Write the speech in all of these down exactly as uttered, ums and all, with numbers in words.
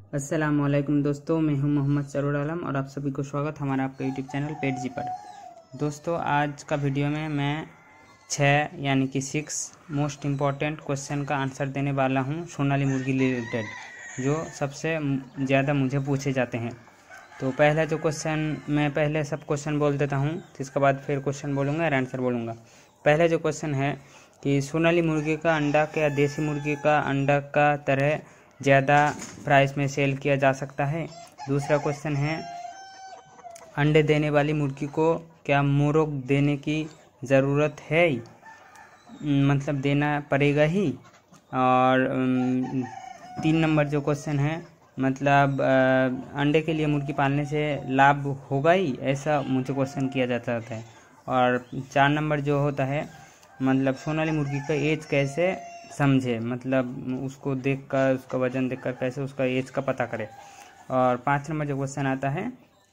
अस्सलामुअलैकुम दोस्तों, मैं हूं मोहम्मद सरूर आलम और आप सभी को स्वागत हमारा आपका यूट्यूब चैनल पेट जी पर। दोस्तों, आज का वीडियो में मैं छः यानी कि सिक्स मोस्ट इम्पॉर्टेंट क्वेश्चन का आंसर देने वाला हूं सोनाली मुर्गी रिलेटेड, जो सबसे ज़्यादा मुझे पूछे जाते हैं। तो पहला जो क्वेश्चन, मैं पहले सब क्वेश्चन बोल देता हूँ, इसके बाद फिर क्वेश्चन बोलूँगा और आंसर बोलूँगा। पहला जो क्वेश्चन है कि सोनाली मुर्गी का अंडा क्या देसी मुर्गी का अंडा का तरह ज़्यादा प्राइस में सेल किया जा सकता है। दूसरा क्वेश्चन है, अंडे देने वाली मुर्गी को क्या मोरग देने की ज़रूरत है, मतलब देना पड़ेगा ही। और तीन नंबर जो क्वेश्चन है, मतलब अंडे के लिए मुर्गी पालने से लाभ होगा ही, ऐसा मुझे क्वेश्चन किया जाता है। और चार नंबर जो होता है, मतलब सोनाली मुर्गी का एज कैसे समझे, मतलब उसको देखकर, उसका वजन देखकर कैसे उसका एज का पता करे। और पाँच नंबर जो क्वेश्चन आता है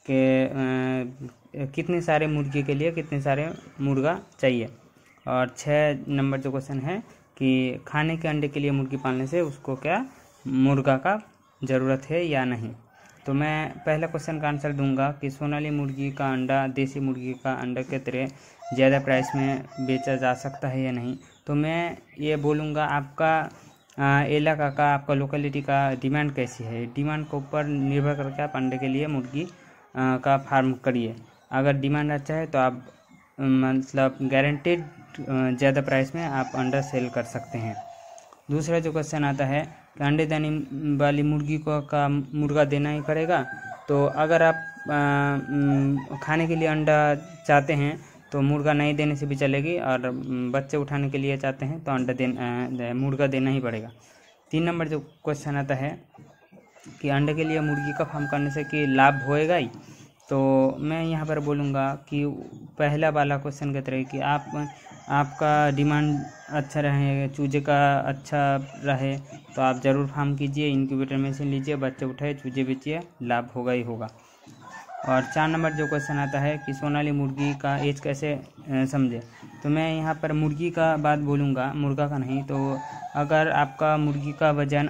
कि कितने सारे मुर्गी के लिए कितने सारे मुर्गा चाहिए। और छः नंबर जो क्वेश्चन है कि खाने के अंडे के लिए मुर्गी पालने से उसको क्या मुर्गा का ज़रूरत है या नहीं। तो मैं पहला क्वेश्चन का आंसर दूंगा कि सोनाली मुर्गी का अंडा देसी मुर्गी का अंडा के तरह ज़्यादा प्राइस में बेचा जा सकता है या नहीं। तो मैं ये बोलूँगा, आपका इलाका का, आपका लोकेलिटी का डिमांड कैसी है। डिमांड के ऊपर निर्भर करके आप अंडे के लिए मुर्गी आ, का फार्म करिए। अगर डिमांड अच्छा है तो आप मतलब गारंटेड ज़्यादा प्राइस में आप अंडा सेल कर सकते हैं। दूसरा जो क्वेश्चन आता है कि अंडे देने वाली मुर्गी को का मुर्गा देना ही पड़ेगा। तो अगर आप आ, खाने के लिए अंडा चाहते हैं तो मुर्गा नहीं देने से भी चलेगी, और बच्चे उठाने के लिए चाहते हैं तो अंडा देना मुर्गा देना ही पड़ेगा। तीन नंबर जो क्वेश्चन आता है कि अंडे के लिए मुर्गी का फार्म करने से कि लाभ होएगा ही। तो मैं यहाँ पर बोलूँगा कि पहला वाला क्वेश्चन की तरह कि आप आपका डिमांड अच्छा रहे, चूजे का अच्छा रहे, तो आप ज़रूर फार्म कीजिए, इनक्यूबेटर मशीन लीजिए, बच्चे उठाए, चूजे बेचिए, लाभ होगा ही होगा। और चार नंबर जो क्वेश्चन आता है कि सोनाली मुर्गी का एज कैसे समझे। तो मैं यहाँ पर मुर्गी का बात बोलूँगा, मुर्गा का नहीं। तो अगर आपका मुर्गी का वजन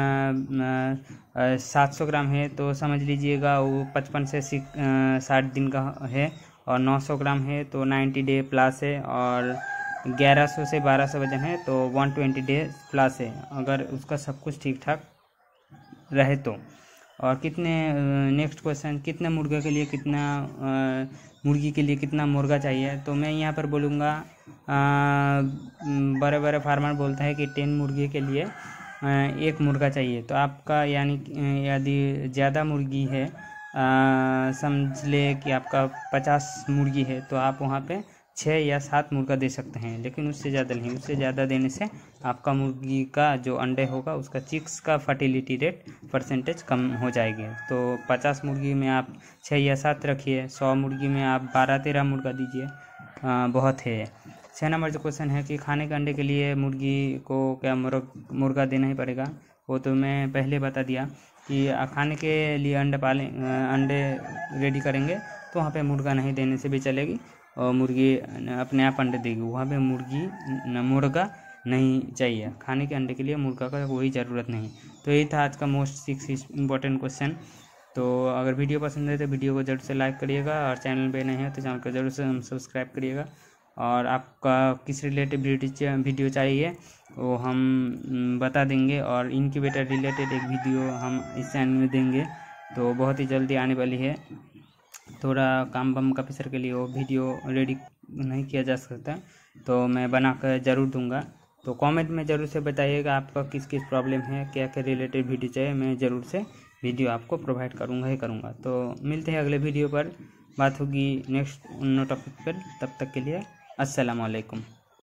सात सौ ग्राम है तो समझ लीजिएगा वो पचपन से साठ दिन का है, और नौ सौ ग्राम है तो नब्बे डे प्लस है, और ग्यारह सौ से बारह सौ वजन है तो एक सौ बीस डे प्लस है, अगर उसका सब कुछ ठीक ठाक रहे तो। और कितने नेक्स्ट क्वेश्चन, कितने मुर्गे के लिए कितना आ, मुर्गी के लिए कितना मुर्गा चाहिए। तो मैं यहाँ पर बोलूँगा, बड़े बड़े फार्मर बोलते हैं कि टेन मुर्गी के लिए आ, एक मुर्गा चाहिए। तो आपका यानी यदि ज़्यादा मुर्गी है, आ, समझ ले कि आपका पचास मुर्गी है, तो आप वहाँ पे छः या सात मुर्गा दे सकते हैं, लेकिन उससे ज़्यादा नहीं। उससे ज़्यादा देने से आपका मुर्गी का जो अंडे होगा उसका चिक्स का फर्टिलिटी रेट परसेंटेज कम हो जाएगी। तो पचास मुर्गी में आप छः या सात रखिए, सौ मुर्गी में आप बारह तेरह मुर्गा दीजिए, बहुत है। छः नंबर जो क्वेश्चन है कि खाने के अंडे के लिए मुर्गी को क्या मुर्ग मुर्गा देना ही पड़ेगा। वो तो मैं पहले बता दिया कि खाने के लिए अंडे पाले अंडे रेडी करेंगे तो वहाँ पे मुर्गा नहीं देने से भी चलेगी, और मुर्गी अपने आप अंडे देगी, वहाँ पे मुर्गी मुर्गा नहीं चाहिए। खाने के अंडे के लिए मुर्गा का कोई ज़रूरत नहीं। तो यही था आज का मोस्ट सिक्स इम्पोर्टेंट क्वेश्चन। तो अगर वीडियो पसंद है तो वीडियो को जरूर से लाइक करिएगा, और चैनल पे नहीं है तो चैनल को जरूर से सब्सक्राइब करिएगा। और आपका किस रिलेटेड वीडियो चाहिए वो हम बता देंगे, और इनक्यूबेटर रिलेटेड एक वीडियो हम इस चैनल में देंगे, तो बहुत ही जल्दी आने वाली है। थोड़ा काम बम का प्रेशर के लिए वो वीडियो रेडी नहीं किया जा सकता, तो मैं बना कर ज़रूर दूंगा। तो कमेंट में ज़रूर से बताइएगा आपका किस किस प्रॉब्लम है, क्या क्या रिलेटेड वीडियो चाहिए, मैं ज़रूर से वीडियो आपको प्रोवाइड करूंगा ही करूंगा। तो मिलते हैं अगले वीडियो पर, बात होगी नेक्स्ट नो टॉपिक पर। तब तक के लिए अस्सलाम वालेकुम।